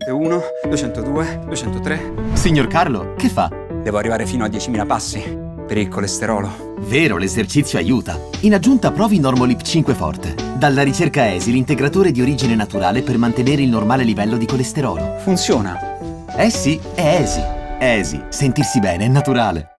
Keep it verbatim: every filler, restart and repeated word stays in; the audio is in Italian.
duecentouno, duecentodue, duecentotre. Signor Carlo, che fa? Devo arrivare fino a diecimila passi per il colesterolo. Vero, l'esercizio aiuta. In aggiunta provi Normolip cinque Forte. Dalla ricerca E S I, l'integratore di origine naturale per mantenere il normale livello di colesterolo. Funziona? Eh sì, è E S I. E S I, sentirsi bene è naturale.